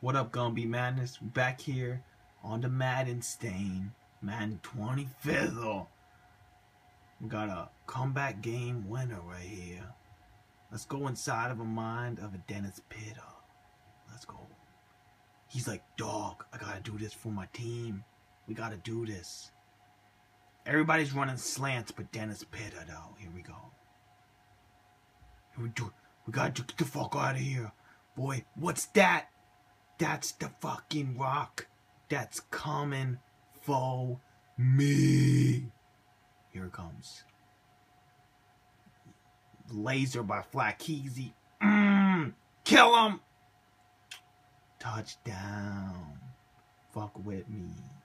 What up, Gumby Madness? We're back here on the Madden stain. Madden 25th. We got a comeback game winner right here. Let's go inside of a mind of a Dennis Pitta. Let's go. He's like, dog, I gotta do this for my team. We gotta do this. Everybody's running slants but Dennis Pitta, though. Here we go. Here we do. We gotta get the fuck out of here. Boy, what's that? That's the fucking rock that's coming for me. Here it comes. Laser by Flakeezy. Kill him. Touchdown. Fuck with me.